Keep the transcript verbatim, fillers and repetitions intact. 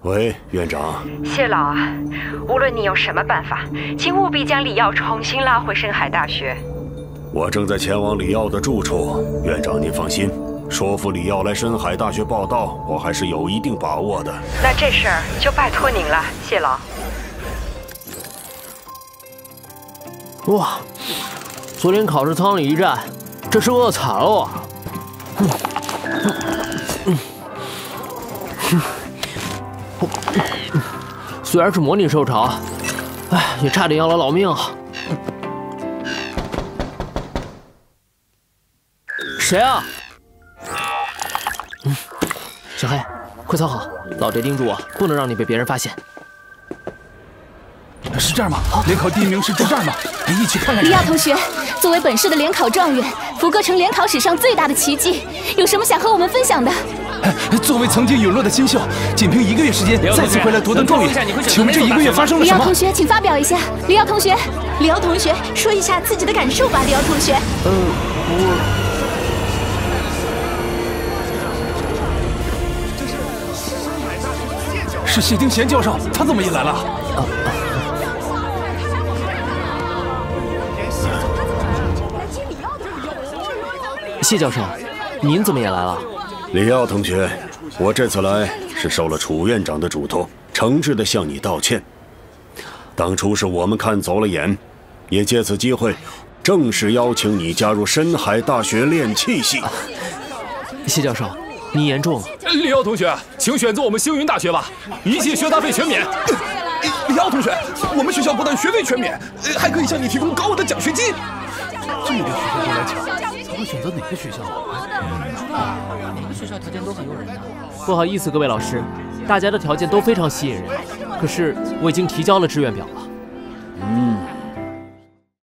喂，院长。 谢老啊，无论你有什么办法，请务必将李耀重新拉回深海大学。 我正在前往李耀的住处，院长您放心，说服李耀来深海大学报道，我还是有一定把握的。 那这事儿就拜托您了，谢老。 哇，昨天考试舱里一站，真是饿惨了我。嗯嗯嗯嗯，虽然是模拟受潮，哎，也差点要了老命啊！谁啊？嗯，小黑，快藏好，老爹叮嘱我，不能让你被别人发现。 是这儿吗？联考第一名是住这儿吗？一起看看。 李亚同学，作为本市的联考状元，福歌成联考史上最大的奇迹，有什么想和我们分享的？ 作为曾经陨落的新秀，仅凭一个月时间再次回来夺得状元，请问这一个月发生了什么？ 李耀同学，请发表一下。李耀同学， 李耀同学，说一下自己的感受吧。李耀同学， 嗯，我。 是谢丁贤教授，他怎么也来了？啊啊谢教授，您怎么也来了？ 李耀同学，我这次来是受了楚院长的嘱托，诚挚地向你道歉。当初是我们看走了眼，也借此机会，正式邀请你加入深海大学练气系。啊、 谢教授，您言重了。 李耀同学，请选择我们星云大学吧，一切学杂费全免。 李耀同学，我们学校不但学费全免，还可以向你提供高额的奖学金。这么多学校都来抢，咱们选择哪个学校？ 每个学校条件都很诱人的。不好意思，各位老师，大家的条件都非常吸引人，可是我已经提交了志愿表了。